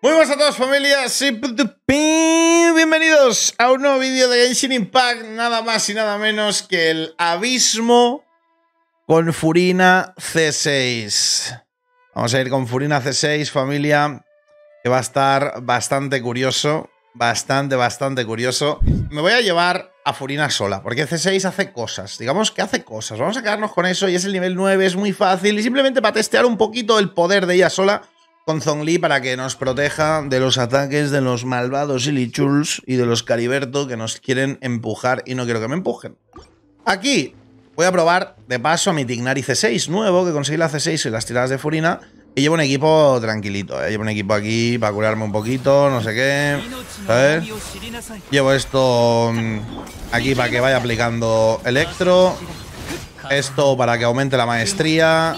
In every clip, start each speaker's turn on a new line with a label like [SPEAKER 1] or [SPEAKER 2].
[SPEAKER 1] Muy buenas a todos, familia, soy Putupin. Bienvenidos a un nuevo vídeo de Genshin Impact, nada más y nada menos que el Abismo con Furina C6. Vamos a ir con Furina C6, familia, que va a estar bastante curioso, bastante curioso. Me voy a llevar a Furina sola, porque C6 hace cosas, digamos que hace cosas. Vamos a quedarnos con eso y es el nivel 9, es muy fácil y simplemente para testear un poquito el poder de ella sola con Zhongli para que nos proteja de los ataques de los malvados Illichurs y de los Cariberto que nos quieren empujar y no quiero que me empujen. Aquí voy a probar de paso a mi Tignari C6 nuevo, que conseguí la C6 y las tiradas de Furina, y llevo un equipo tranquilito, llevo un equipo aquí para curarme un poquito, no sé qué, ¿sabes? Llevo esto aquí para que vaya aplicando Electro, esto para que aumente la maestría.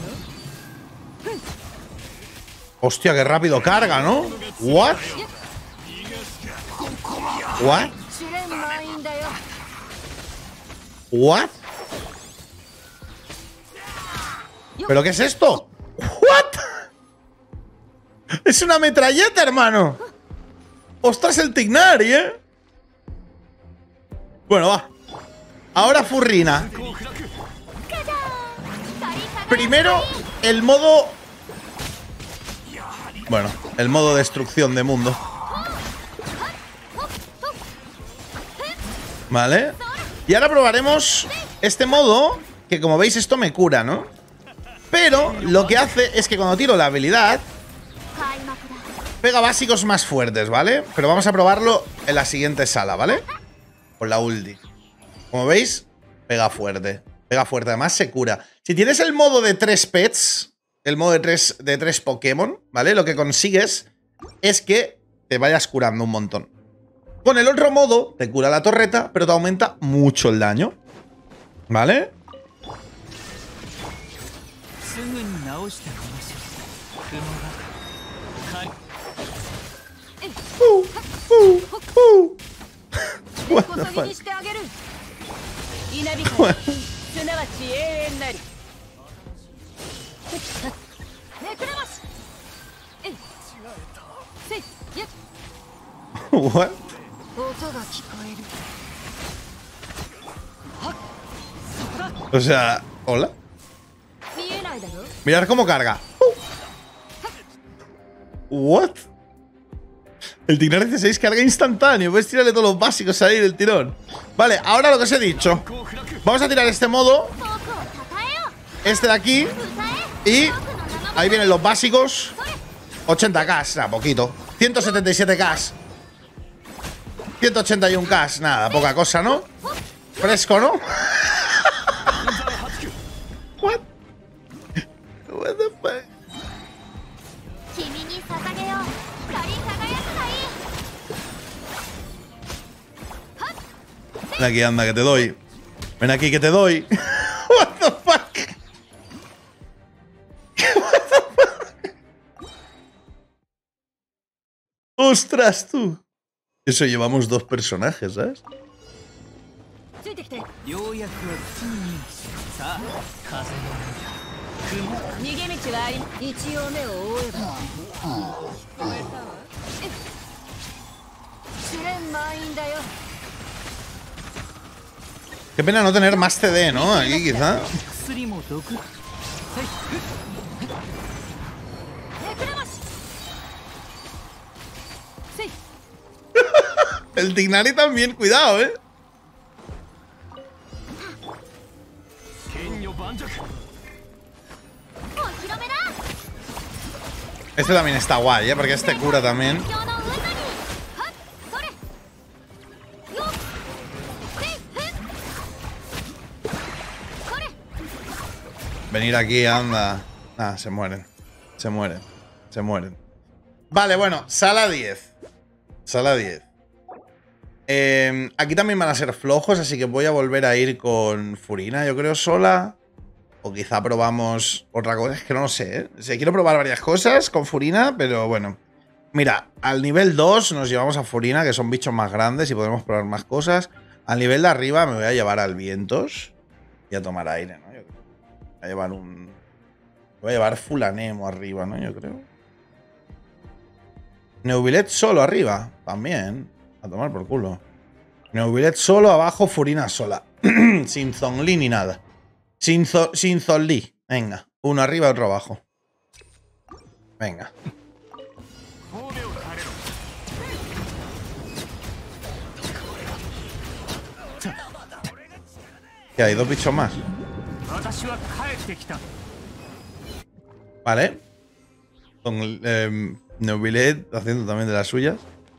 [SPEAKER 1] Hostia, qué rápido carga, ¿no? What? What? What? ¿Pero qué es esto? What? Es una metralleta, hermano. Ostras, el Tignari, ¿eh? Bueno, va. Ahora Furina. Primero, el modo... Bueno, el modo destrucción de mundo. Vale. Y ahora probaremos este modo, que como veis esto me cura, ¿no? Pero lo que hace es que cuando tiro la habilidad pega básicos más fuertes, ¿vale? Pero vamos a probarlo en la siguiente sala, ¿vale? Con la ulti. Como veis, pega fuerte. Pega fuerte, además se cura. Si tienes el modo de 3 pets, el modo de tres Pokémon, ¿vale? Lo que consigues es que te vayas curando un montón. Con el otro modo, te cura la torreta, pero te aumenta mucho el daño. ¿Vale? What the fuck? What? O sea, ¿hola? Mirad cómo carga. What? El Tignari C6 carga instantáneo. Puedes tirarle todos los básicos ahí del tirón. Vale, ahora lo que os he dicho. Vamos a tirar este modo. Este de aquí. Y ahí vienen los básicos. 80k, nada, poquito. 177k. 181k, nada, poca cosa, ¿no? Fresco, ¿no? What? What the fuck? Ven aquí, anda, que te doy. Ven aquí, que te doy. What the fuck? What the fuck? Ostras, tú. Eso llevamos dos personajes, ¿sabes? Qué pena no tener más CD, ¿no? Aquí quizá. El Tignari también, cuidado, ¿eh? Este también está guay, ¿eh? Porque este cura también. Venir aquí, anda. Ah, se mueren. Se mueren. Se mueren. Vale, bueno, sala 10. Sala 10. Aquí también van a ser flojos, así que voy a volver a ir con Furina, yo creo, sola. O quizá probamos otra cosa, es que no lo sé, ¿eh? O sea, quiero probar varias cosas con Furina, pero bueno. Mira, al nivel 2 nos llevamos a Furina, que son bichos más grandes y podemos probar más cosas. Al nivel de arriba me voy a llevar al Vientos y a tomar aire, ¿no? Yo creo. Voy a llevar un... Voy a llevar full Anemo arriba, ¿no? Yo creo. Neuvillet solo arriba. También. A tomar por culo. Neuvillet solo, abajo Furina sola. Sin Zhongli ni nada. Sin Zhongli. Venga. Uno arriba, otro abajo. Venga. ¿Qué hay? ¿Dos bichos más? Vale. Con Neuvillet haciendo también de las suyas.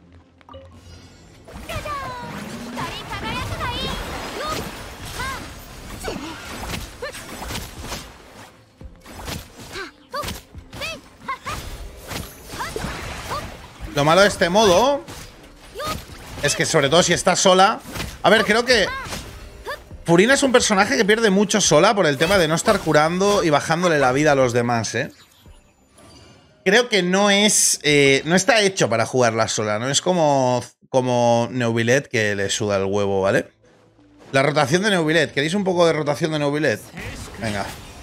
[SPEAKER 1] Lo malo de este modo es que, sobre todo si estás sola... A ver, creo que Furina es un personaje que pierde mucho sola por el tema de no estar curando y bajándole la vida a los demás, ¿eh? Creo que no es... no está hecho para jugarla sola. No es como Neuvillet, que le suda el huevo, ¿vale? La rotación de Neuvillet. ¿Queréis un poco de rotación de Neuvillet? Venga.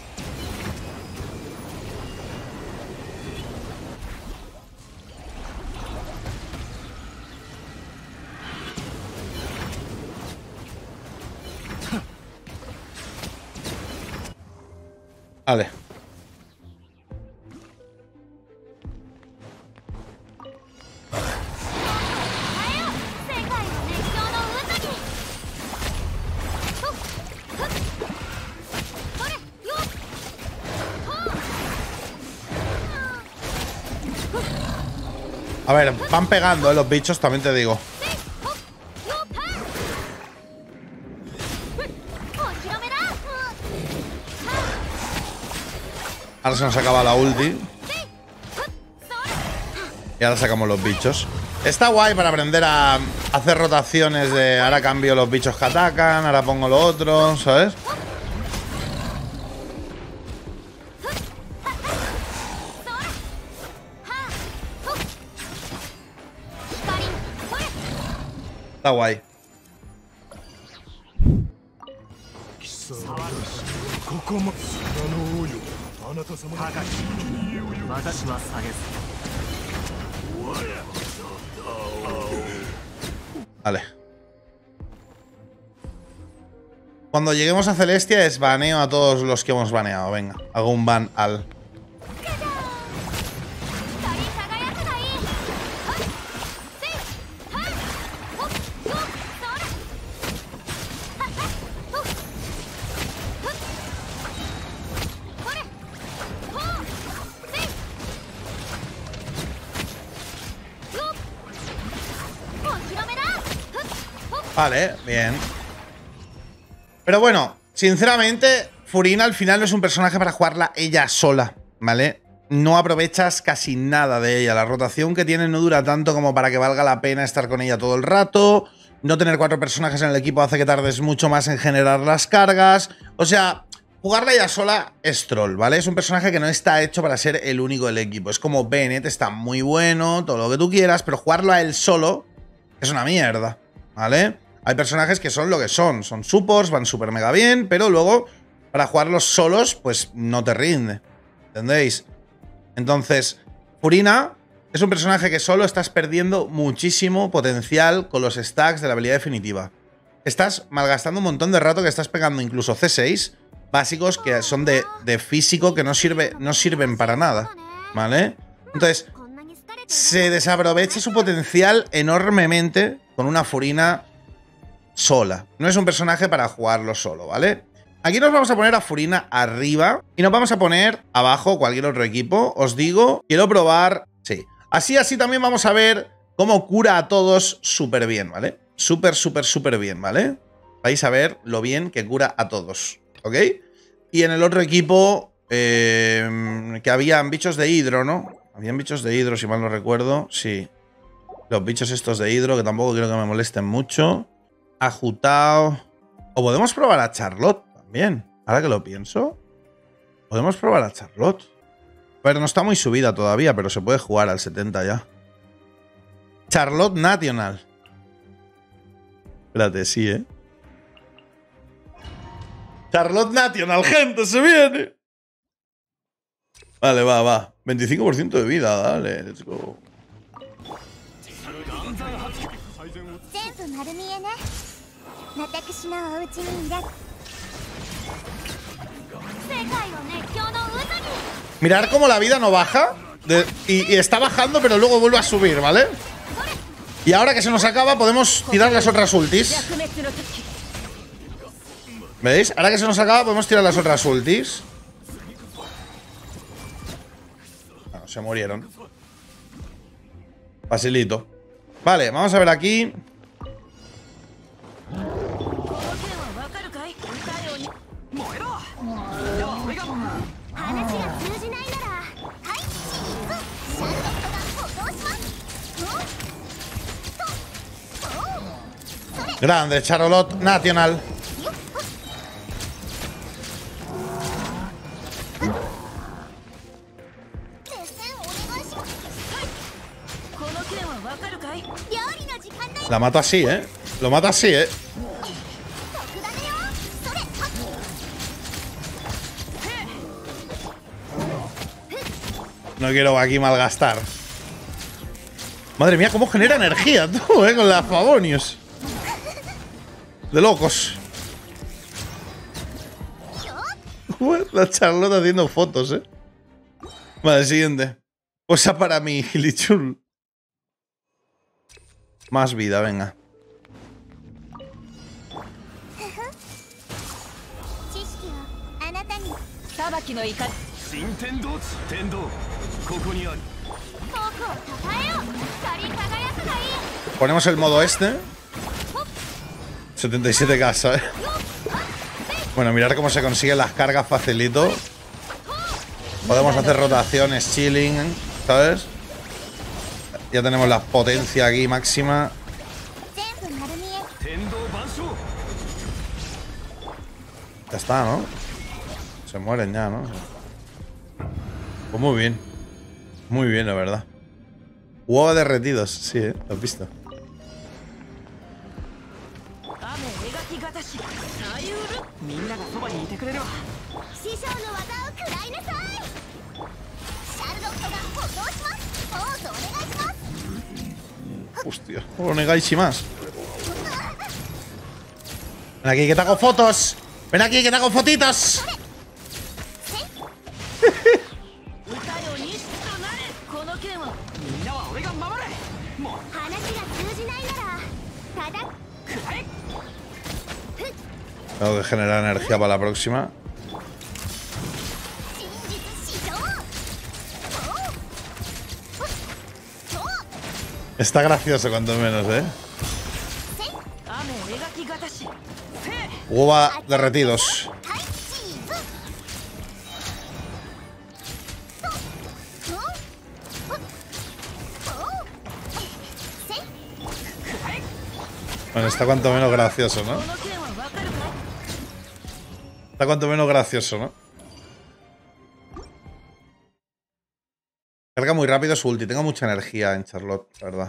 [SPEAKER 1] Vale. A ver, van pegando, los bichos, también te digo. Ahora se nos acaba la ulti. Y ahora sacamos los bichos. Está guay para aprender a hacer rotaciones de... Ahora cambio los bichos que atacan, ahora pongo lo otro, ¿sabes? Está guay. Vale. Cuando lleguemos a Celestia es baneo a todos los que hemos baneado. Venga, hago un ban al... Vale, bien. Pero bueno, sinceramente, Furina al final no es un personaje para jugarla ella sola, ¿vale? No aprovechas casi nada de ella. La rotación que tiene no dura tanto como para que valga la pena estar con ella todo el rato. No tener 4 personajes en el equipo hace que tardes mucho más en generar las cargas. O sea, jugarla ella sola es troll, ¿vale? Es un personaje que no está hecho para ser el único del equipo. Es como Bennett, está muy bueno, todo lo que tú quieras, pero jugarlo a él solo es una mierda, ¿vale? Hay personajes que son lo que son supports, van súper mega bien, pero luego para jugarlos solos, pues no te rinde, ¿entendéis? Entonces, Furina es un personaje que solo estás perdiendo muchísimo potencial con los stacks de la habilidad definitiva. Estás malgastando un montón de rato que estás pegando incluso C6 básicos que son de físico que no sirven para nada, ¿vale? Entonces, se desaprovecha su potencial enormemente con una Furina sola. No es un personaje para jugarlo solo, ¿vale? Aquí nos vamos a poner a Furina arriba y nos vamos a poner abajo cualquier otro equipo. Os digo, quiero probar... Sí. Así también vamos a ver cómo cura a todos súper bien, ¿vale? Súper bien, ¿vale? Vais a ver lo bien que cura a todos, ¿ok? Y en el otro equipo que habían bichos de hidro, ¿no? Habían bichos de hidro, si mal no recuerdo. Sí. Los bichos estos de hidro, que tampoco quiero que me molesten mucho. A Jutao. O podemos probar a Charlotte también. Ahora que lo pienso. Podemos probar a Charlotte. A ver, no está muy subida todavía, pero se puede jugar al 70 ya. Charlotte National. Espérate, sí, ¿eh? Charlotte National, gente, se viene. Vale, va. 25% de vida, dale, let's go. Mirar cómo la vida no baja. Y está bajando, pero luego vuelve a subir, ¿vale? Y ahora que se nos acaba, podemos tirar las otras ultis. ¿Veis? Ahora que se nos acaba, podemos tirar las otras ultis. Bueno, se murieron. Facilito. Vale, vamos a ver aquí. Grande, Charlotte Nacional. La mato así, ¿eh? Lo mato así, ¿eh? No quiero aquí malgastar. Madre mía, cómo genera energía tú, con la Favonius. De locos. La Charlotte haciendo fotos, Vale, siguiente. Posa para mí, Lichul. Más vida, venga. Ponemos el modo este. 77k, ¿sabes? Bueno, mirar cómo se consiguen las cargas facilito. Podemos hacer rotaciones, chilling, ¿sabes? Ya tenemos la potencia aquí máxima. Ya está, ¿no? Se mueren ya, ¿no? Pues muy bien. Muy bien, la verdad. Huevos derretidos, sí, ¿lo has visto? Hostia, Onegaishi más. Ven aquí que te hago fotos. Ven aquí que te hago fotitos. Tengo que generar energía para la próxima. Está gracioso cuanto menos, Hueva derretidos. Bueno, está cuanto menos gracioso, ¿no? Está cuanto menos gracioso, ¿no? Carga muy rápido su ulti. Tengo mucha energía en Charlotte, la verdad.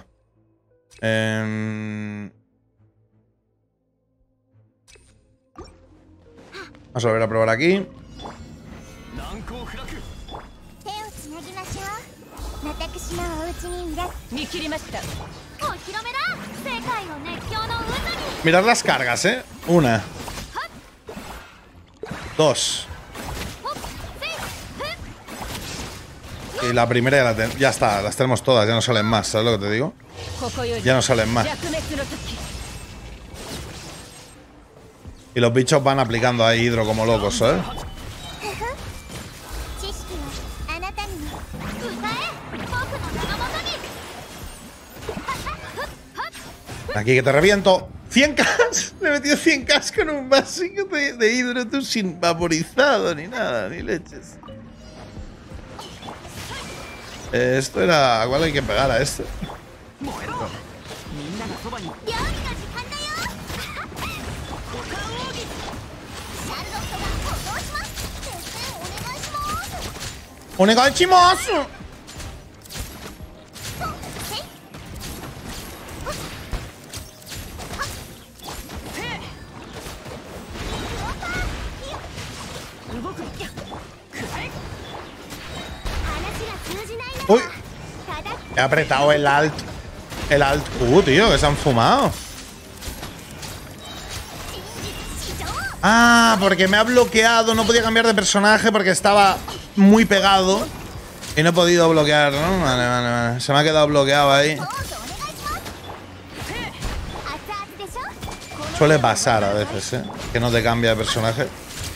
[SPEAKER 1] Vamos a volver a probar aquí. Mirad las cargas, Una. Dos. Y la primera ya está, las tenemos todas, ya no salen más, ¿sabes lo que te digo? Ya no salen más. Y los bichos van aplicando ahí hidro como locos, ¿sabes? Aquí que te reviento. 100k. Le he metido 100k con un básico de hidro, tú, sin vaporizado ni nada, ni leches. Esto era... ¿Cuál hay que pegar a esto? No. ¡Onegaishimasu! Uy, he apretado el alt El alt Q, tío, que se han fumado. Ah, porque me ha bloqueado. No podía cambiar de personaje porque estaba muy pegado. Y no he podido bloquear, ¿no? Vale. Se me ha quedado bloqueado ahí. Suele pasar a veces, ¿eh? Que no te cambia de personaje.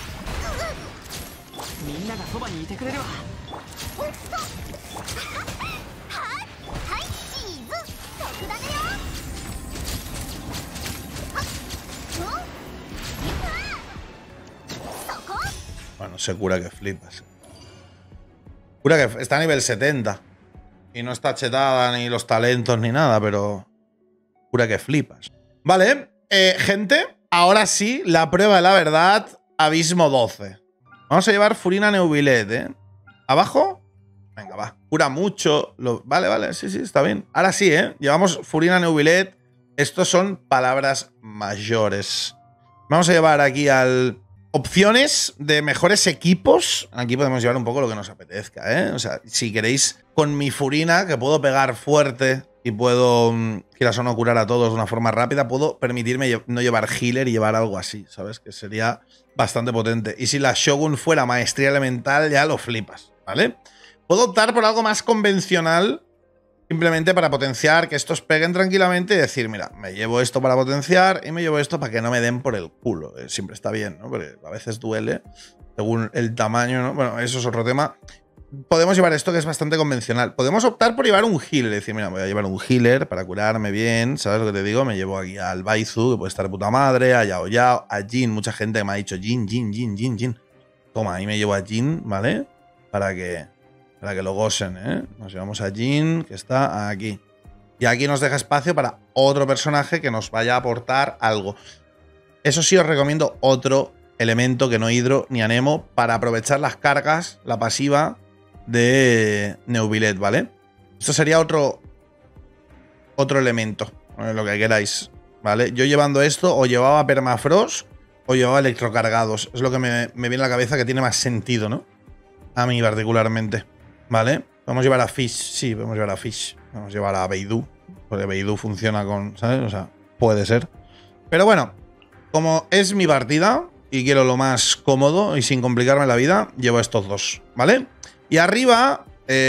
[SPEAKER 1] Bueno, se cura que flipas. Cura que está a nivel 70. Y no está chetada ni los talentos ni nada, pero cura que flipas. Vale, gente, ahora sí, la prueba de la verdad, Abismo 12. Vamos a llevar Furina Neuvillette, ¿eh? ¿Abajo? Venga, va. Cura mucho. Vale, sí, está bien. Ahora sí, ¿eh? Llevamos Furina Neuvillette. Estos son palabras mayores. Vamos a llevar aquí al... Opciones de mejores equipos. Aquí podemos llevar un poco lo que nos apetezca, ¿eh? O sea, si queréis con mi Furina, que puedo pegar fuerte y puedo, quieras o no, curar a todos de una forma rápida, puedo permitirme no llevar healer y llevar algo así, ¿sabes? Que sería bastante potente. Y si la Shogun fuera maestría elemental, ya lo flipas, ¿vale? Puedo optar por algo más convencional, simplemente para potenciar, que estos peguen tranquilamente y decir, mira, me llevo esto para potenciar y me llevo esto para que no me den por el culo. Siempre está bien, ¿no? Porque a veces duele según el tamaño, ¿no? Bueno, eso es otro tema. Podemos llevar esto que es bastante convencional. Podemos optar por llevar un healer. Decir, mira, voy a llevar un healer para curarme bien. ¿Sabes lo que te digo? Me llevo aquí al Baizu, que puede estar de puta madre, a Yao Yao, a Jin. Mucha gente me ha dicho Jin. Toma, ahí me llevo a Jin, ¿vale? Para que lo gocen, ¿eh? Nos llevamos a Jin, que está aquí. Y aquí nos deja espacio para otro personaje que nos vaya a aportar algo. Eso sí, os recomiendo otro elemento que no hidro ni anemo para aprovechar las cargas, la pasiva de Neuvillette, ¿vale? Esto sería otro elemento, lo que queráis, ¿vale? Yo llevando esto o llevaba Permafrost o llevaba electrocargados. Es lo que me viene a la cabeza que tiene más sentido, ¿no? A mí particularmente. ¿Vale? Podemos llevar a Fish. Sí, podemos llevar a Fish. Vamos a llevar a Beidou. Porque Beidou funciona con... ¿sabes? O sea, puede ser. Pero bueno, como es mi partida y quiero lo más cómodo y sin complicarme la vida, llevo estos dos, ¿vale? Y arriba,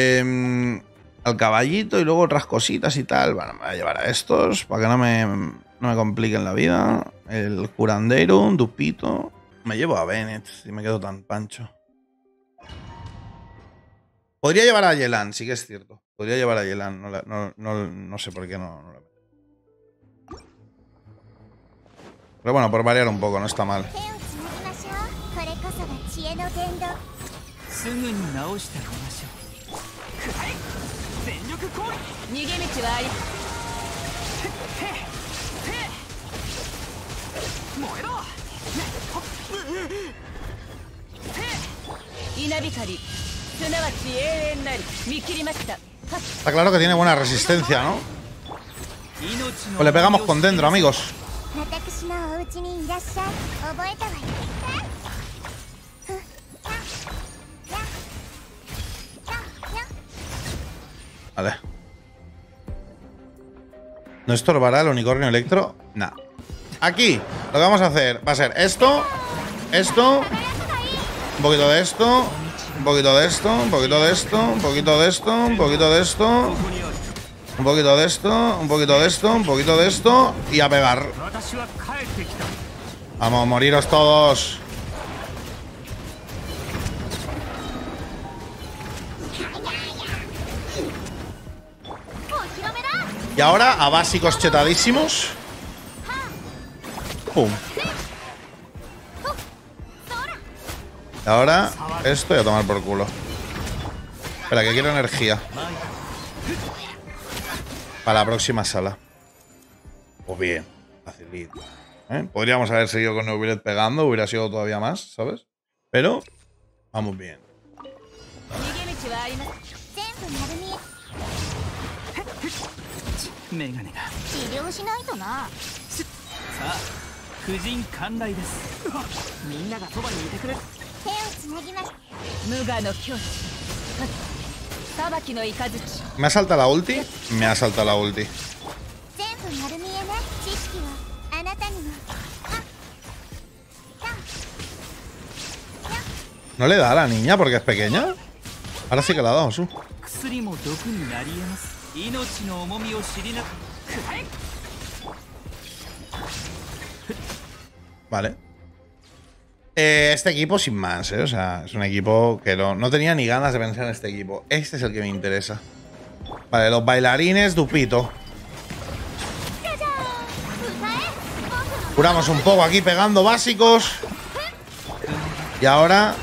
[SPEAKER 1] al caballito y luego otras cositas y tal. Bueno, me voy a llevar a estos para que no me compliquen la vida. El curandero, un dupito. Me llevo a Bennett y me quedo tan pancho. Podría llevar a Yelan, sí que es cierto. Podría llevar a Yelan. No sé por qué no la meto. Pero bueno, por variar un poco, no está mal. Está claro que tiene buena resistencia, ¿no? Pues le pegamos con dentro, amigos. Vale. ¿No estorbará el unicornio electro? Nah. Aquí lo que vamos a hacer va a ser esto, un poquito de esto, un poquito de esto, un poquito de esto, un poquito de esto, un poquito de esto, un poquito de esto, un poquito de esto, un poquito de esto y a pegar. Vamos, moriros todos. Y ahora a básicos chetadísimos. Pum. Y ahora esto y a tomar por culo. Espera, que quiero energía para la próxima sala. Pues bien, facilito. Podríamos haber seguido con Neuvillette pegando, hubiera sido todavía más, ¿sabes? Pero vamos bien. ¿Me ha saltado la ulti? Me ha saltado la ulti. ¿No le da a la niña porque es pequeña? Ahora sí que la ha dado, su. Vale. Este equipo sin más, ¿eh? O sea, es un equipo que no tenía ni ganas de pensar en este equipo. Este es el que me interesa. Vale, los bailarines, Dupito. Curamos un poco aquí pegando básicos. Y ahora...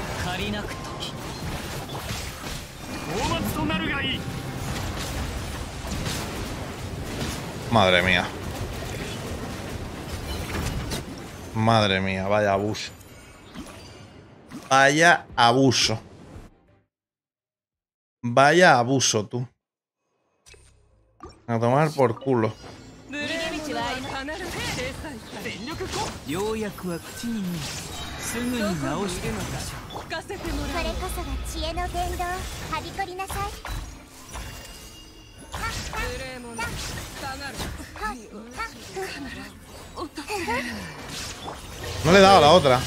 [SPEAKER 1] Madre mía. Madre mía, vaya abuso. Vaya abuso. Vaya abuso, tú. A tomar por culo. No le he dado a la otra.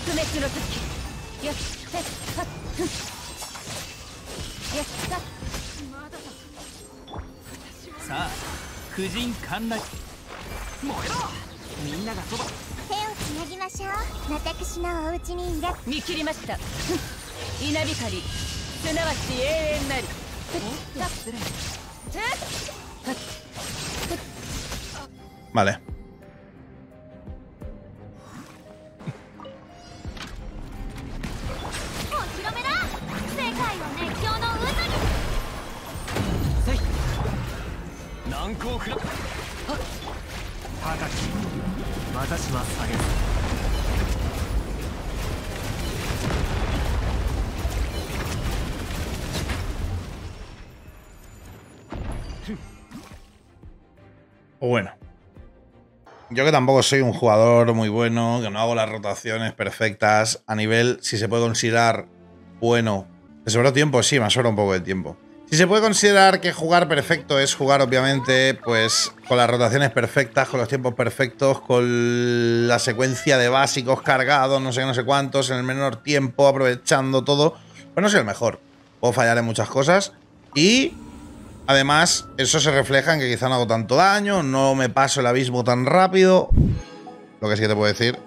[SPEAKER 1] Vale. Bueno. Yo que tampoco soy un jugador muy bueno, que no hago las rotaciones perfectas a nivel, si se puede considerar bueno. ¿Me sobró tiempo? Sí, me sobra un poco de tiempo. Si se puede considerar que jugar perfecto es jugar, obviamente, pues con las rotaciones perfectas, con los tiempos perfectos, con la secuencia de básicos cargados, no sé qué, no sé cuántos, en el menor tiempo, aprovechando todo. Pues no soy el mejor. Puedo fallar en muchas cosas y... además, eso se refleja en que quizá no hago tanto daño, no me paso el abismo tan rápido. Lo que sí que te puedo decir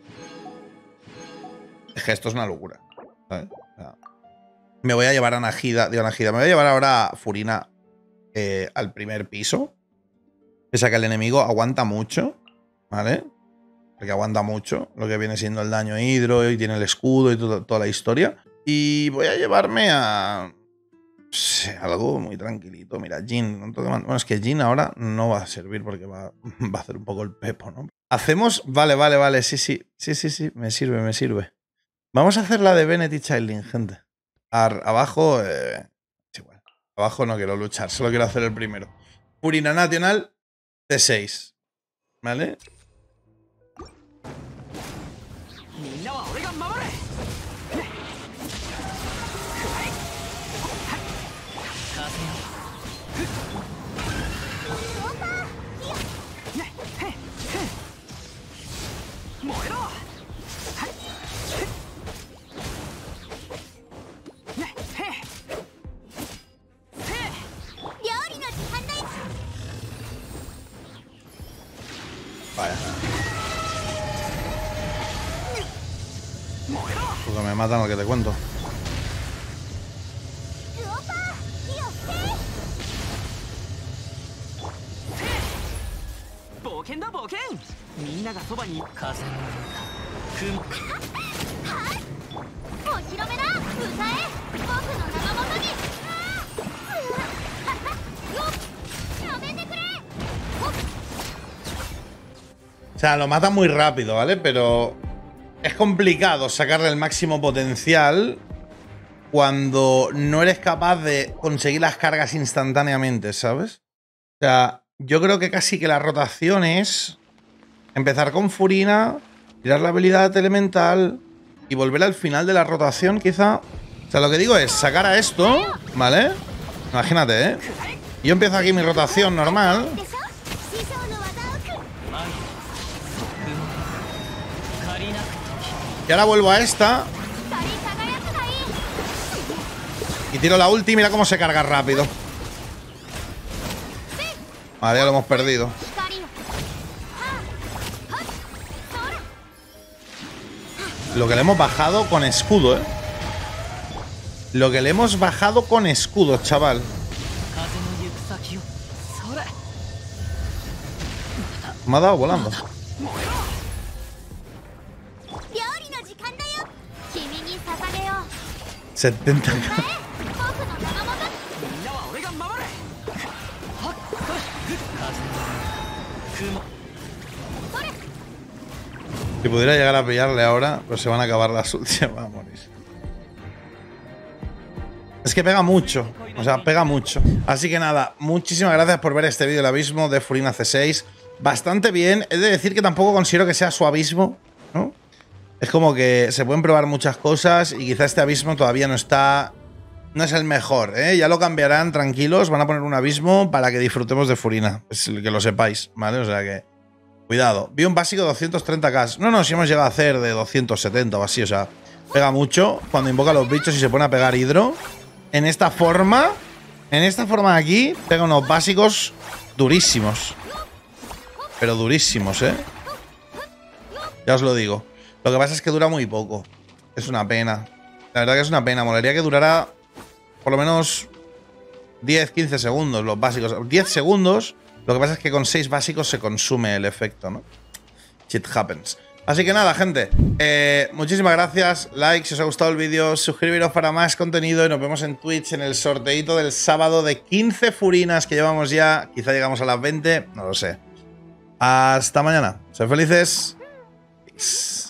[SPEAKER 1] es que esto es una locura, ¿sabes? O sea, me voy a llevar a Najida, digo Najida, me voy a llevar ahora a Furina al primer piso. Pese a que el enemigo aguanta mucho, ¿vale? Porque aguanta mucho lo que viene siendo el daño hidro y tiene el escudo y toda la historia. Y voy a llevarme a... sí, algo muy tranquilito. Mira, Jhin. Bueno, es que Jhin ahora no va a servir porque va a hacer un poco el pepo, ¿no? Hacemos... Vale. Sí. Me sirve. Vamos a hacer la de Bennett y Chilling, gente. Abajo... es igual. Abajo no quiero luchar. Solo quiero hacer el primero. Furina Nacional T6. ¿Vale? Vaya. Porque me matan lo que te cuento. O sea, lo mata muy rápido, ¿vale? Pero es complicado sacarle el máximo potencial cuando no eres capaz de conseguir las cargas instantáneamente, ¿sabes? O sea, yo creo que casi que la rotación es empezar con Furina, tirar la habilidad elemental y volver al final de la rotación, quizá. O sea, lo que digo es sacar a esto, ¿vale? Imagínate, ¿eh? Yo empiezo aquí mi rotación normal. Y ahora vuelvo a esta. Y tiro la ulti, mira cómo se carga rápido. Vale, ya lo hemos perdido. Lo que le hemos bajado con escudo, ¿eh? Lo que le hemos bajado con escudo, chaval. Me ha dado volando. 70. Si pudiera llegar a pillarle ahora, pues se van a acabar las últimas. Va a morir. Es que pega mucho. O sea, pega mucho. Así que nada, muchísimas gracias por ver este vídeo del abismo de Furina C6. Bastante bien. He de decir que tampoco considero que sea su abismo, ¿no? Es como que se pueden probar muchas cosas y quizá este abismo todavía no está... No es el mejor, ¿eh? Ya lo cambiarán, tranquilos. Van a poner un abismo para que disfrutemos de Furina. Es que lo sepáis, ¿vale? O sea que... Cuidado. Vi un básico de 230k. No, si hemos llegado a hacer de 270 o así. O sea, pega mucho cuando invoca a los bichos y se pone a pegar hidro. En esta forma de aquí, pega unos básicos durísimos. Pero durísimos, ¿eh? Ya os lo digo. Lo que pasa es que dura muy poco. Es una pena. La verdad que es una pena. Molaría que durara por lo menos 10-15 segundos los básicos. 10 segundos. Lo que pasa es que con 6 básicos se consume el efecto, ¿no? Shit happens. Así que nada, gente. Muchísimas gracias. Like si os ha gustado el vídeo. Suscribiros para más contenido. Y nos vemos en Twitch en el sorteito del sábado de 15 furinas que llevamos ya. Quizá llegamos a las 20. No lo sé. Hasta mañana. Sed felices. Peace.